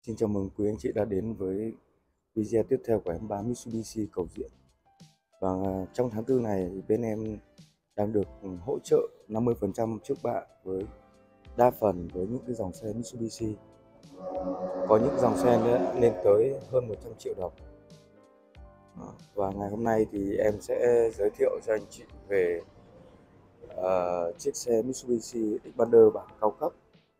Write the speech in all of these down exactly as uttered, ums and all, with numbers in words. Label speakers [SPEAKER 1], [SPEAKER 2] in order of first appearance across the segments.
[SPEAKER 1] Xin chào mừng quý anh chị đã đến với video tiếp theo của em bán Mitsubishi Cầu Diễn. Và trong tháng tư này thì bên em đang được hỗ trợ năm mươi phần trăm trước bạ với đa phần với những cái dòng xe Mitsubishi. Có những dòng xe nữa lên tới hơn một trăm triệu đồng. Và ngày hôm nay thì em sẽ giới thiệu cho anh chị về uh, chiếc xe Mitsubishi Xpander bản cao cấp.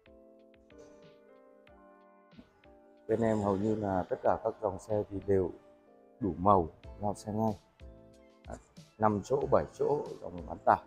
[SPEAKER 1] Bên em hầu như là tất cả các dòng xe thì đều đủ màu, giao xe ngay, năm chỗ, bảy chỗ, dòng bán tải.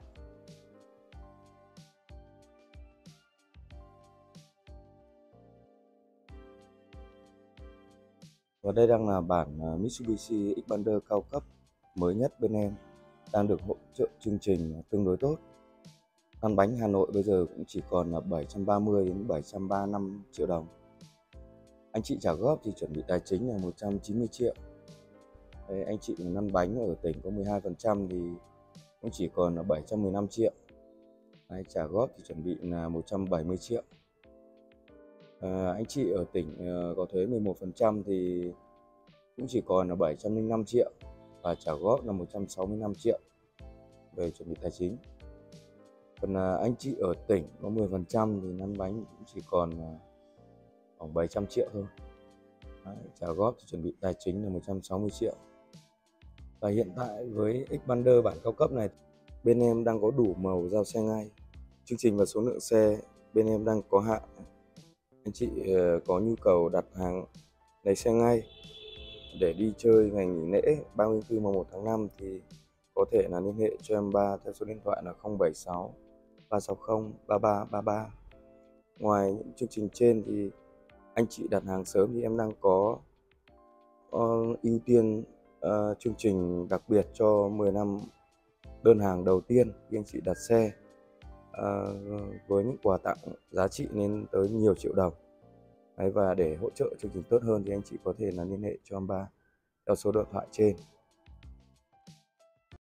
[SPEAKER 1] Và đây đang là bản Mitsubishi Xpander cao cấp mới nhất bên em, đang được hỗ trợ chương trình tương đối tốt. Lăn bánh Hà Nội bây giờ cũng chỉ còn là bảy trăm ba mươi đến bảy trăm ba mươi lăm triệu đồng. Anh chị trả góp thì chuẩn bị tài chính là một trăm chín mươi triệu. Đấy, anh chị lăn bánh ở tỉnh có mười hai phần trăm thì cũng chỉ còn là bảy trăm mười lăm triệu. Đấy, trả góp thì chuẩn bị là một trăm bảy mươi triệu. À, anh chị ở tỉnh uh, có thuế mười một phần trăm thì cũng chỉ còn là bảy trăm lẻ năm triệu và trả góp là một trăm sáu mươi lăm triệu về chuẩn bị tài chính. Còn uh, anh chị ở tỉnh có mười phần trăm thì lăn bánh cũng chỉ còn uh, khoảng bảy trăm triệu thôi. Đấy, trả góp thì chuẩn bị tài chính là một trăm sáu mươi triệu. Và hiện tại với Xpander bản cao cấp này, bên em đang có đủ màu giao xe ngay. Chương trình và số lượng xe bên em đang có hạn. Anh chị uh, có nhu cầu đặt hàng lấy xe ngay để đi chơi ngày nghỉ lễ ba mươi tư mùng một tháng năm thì có thể là liên hệ cho em Ba theo số điện thoại là không bảy sáu ba sáu không ba ba ba ba. Ngoài những chương trình trên thì anh chị đặt hàng sớm thì em đang có uh, ưu tiên uh, chương trình đặc biệt cho mười năm đơn hàng đầu tiên khi anh chị đặt xe, uh, với những quà tặng giá trị lên tới nhiều triệu đồng. Đấy, và để hỗ trợ chương trình tốt hơn thì anh chị có thể là liên hệ cho em Ba theo số điện thoại trên.